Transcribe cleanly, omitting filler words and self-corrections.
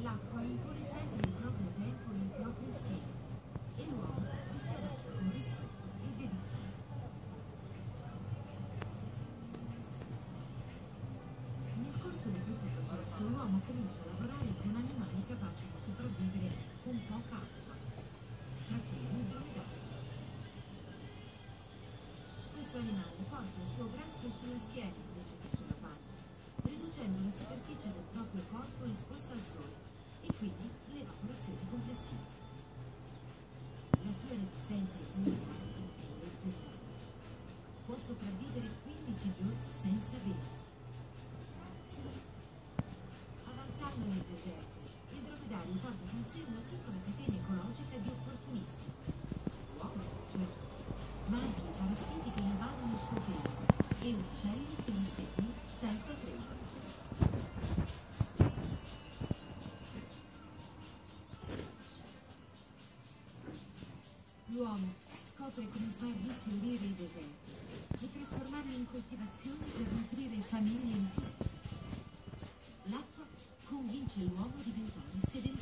L'acqua impone sempre il proprio tempo e il proprio stile, e l'uomo vi si adatta con rispetto e dedizione. Nel corso di questo processo l'uomo comincia a lavorare con animali capaci di sopravvivere con poca acqua, tra cui i dromedari. Questo animale porta il suo grasso sulla schiena invece che sulla pancia, riducendo la superficie del proprio corpo esposta al sole e quindi l'evaporazione complessiva. La sua resistenza ai climi caldi è leggendaria. Può sopravvivere 15 giorni senza bere. Avanzando nel deserto, il dromedario porta con sé una piccola catena ecologica di opportunisti. Uomini, certo, ma anche i parassiti che invadono il suo pelo e uccelli che lo seguono senza tregua. L'uomo scopre come far rifiorire i deserti e trasformarli in coltivazioni per nutrire famiglie intere. L'acqua convince l'uomo a diventare sedentario.